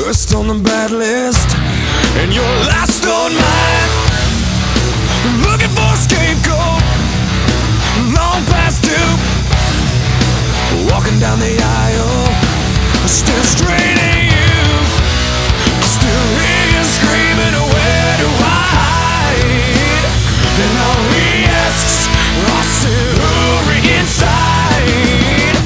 first on the bad list, and you're last on mine. Looking for a scapegoat, long past due. Walking down the aisle, still straight at you. Still hear you screaming, where do I hide? And all he asks are silvery inside.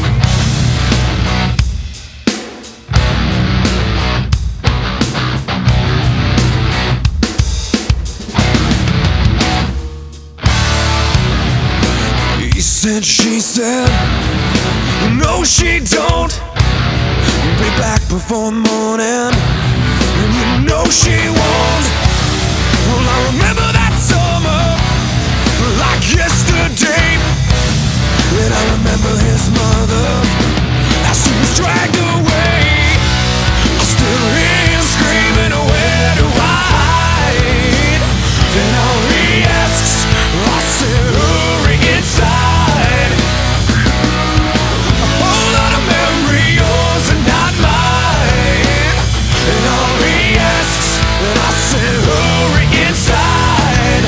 He said, she said, no she don't. Be back before morning, and you know she won't. Well, I remember that summer like yesterday, and I remember his mother as she was dragged away. I still hear him screaming, where do I hide? And all he asks are silvery inside. A whole lot of memory, yours and not mine. And all he asks are silvery inside.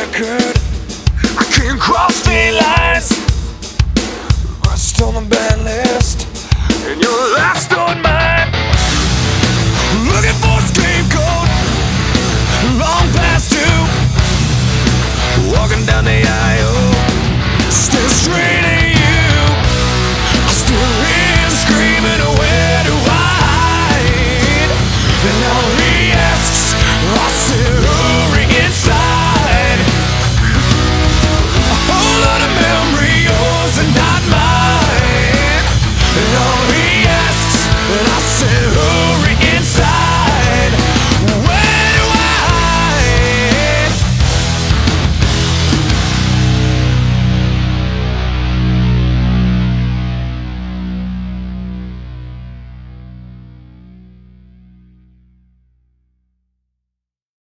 Cross the lines, rest on the bad list.